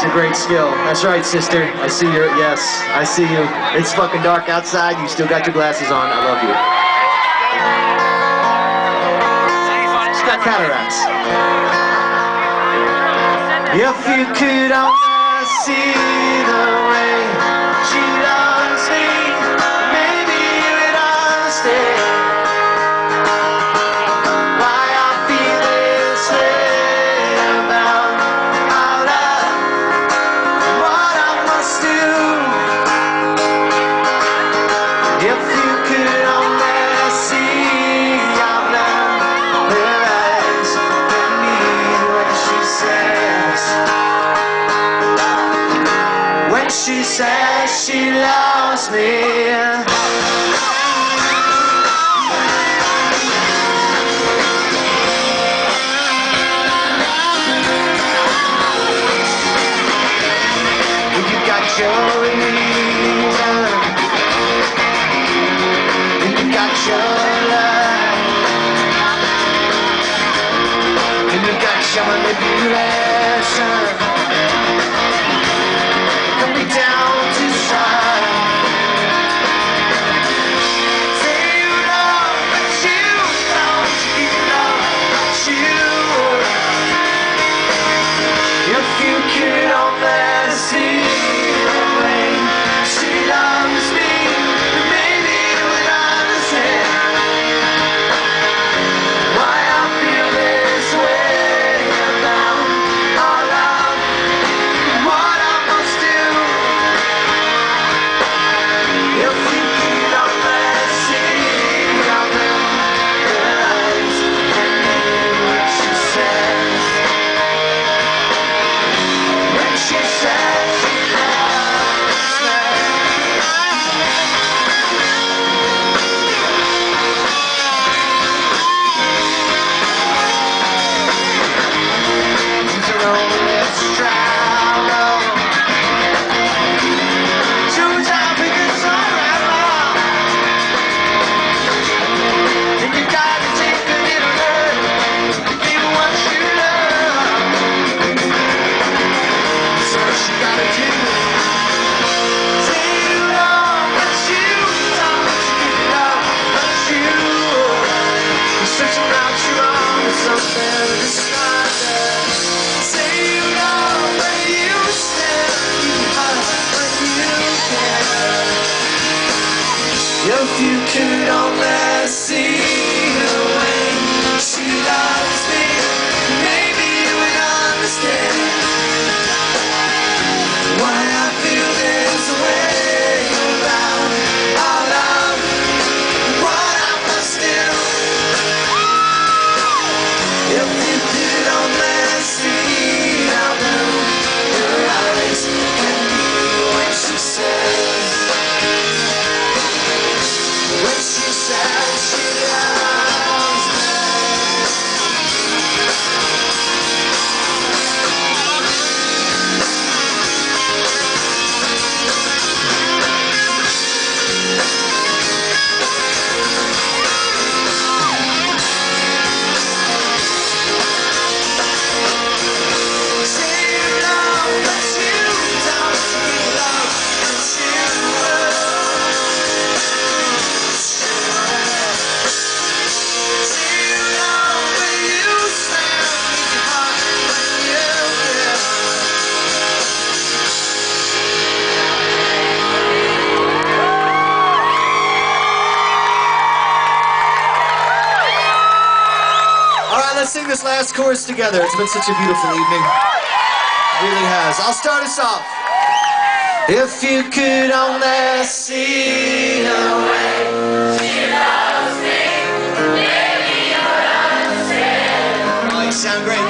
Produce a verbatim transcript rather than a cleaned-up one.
a great skill. That's right, sister. I see you. Yes, I see you. It's fucking dark outside. You still got your glasses on. I love you. She's got cataracts. If you could only see the way she loves me, maybe you would understand. She says she loves me. You got your reason, and you got your love, and you got your manipulation. Down to side. Say you love, but you don't. You love, but you. If you could only see the way she loves me, maybe you would understand why I feel this way about our love, what I must do. If you could only see the way she loves me, maybe you would understand why I feel this way about our love, what I must do. If you could only see how blue your eyes can be when she says. When she says she loves me. Say you love, but you don't. You love, but you Let's sing this last chorus together. It's been such a beautiful evening. It really has. I'll start us off. If you could only see the way she loves me, maybe you would understand. Oh, you sound great.